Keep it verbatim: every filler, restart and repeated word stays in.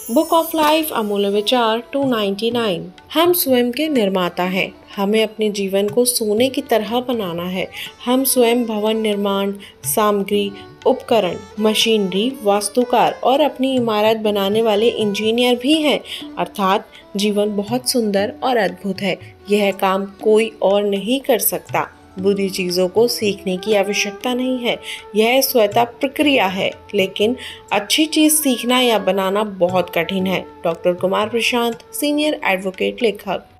Book of life अमूल्य विचार दो सौ निन्यानवे। हम स्वयं के निर्माता हैं। हमें अपने जीवन को सोने की तरह बनाना है। हम स्वयं भवन निर्माण, सामग्री, उपकरण, मशीनरी, वास्तुकार और अपनी इमारत बनाने वाले इंजीनियर भी हैं। अर्थात जीवन बहुत सुंदर और अद्भुत है। यह काम कोई और नहीं कर सकता। बुरी चीज़ों को सीखने की आवश्यकता नहीं है। यह स्वतः प्रक्रिया है, लेकिन अच्छी चीज़ सीखना या बनाना बहुत कठिन है। Doctor Kumar Prashant, senior advocate, लेखक।